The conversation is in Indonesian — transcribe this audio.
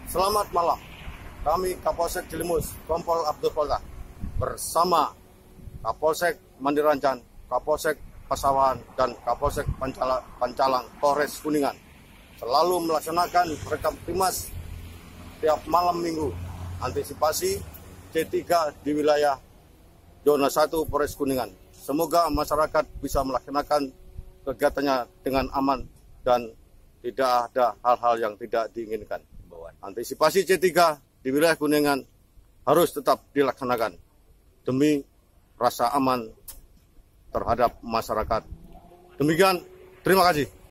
Selamat malam. Kami Kapolsek Cilimus, Kompol Abdul Polda, bersama Kapolsek Mandirancan, Kapolsek Pasawahan, dan Kapolsek Pancalang, Polres Kuningan selalu melaksanakan rekap timas tiap malam minggu antisipasi C3 di wilayah zona 1 Polres Kuningan. Semoga masyarakat bisa melaksanakan kegiatannya dengan aman dan tidak ada hal-hal yang tidak diinginkan. Antisipasi C3 di wilayah Kuningan harus tetap dilaksanakan demi rasa aman terhadap masyarakat. Demikian, terima kasih.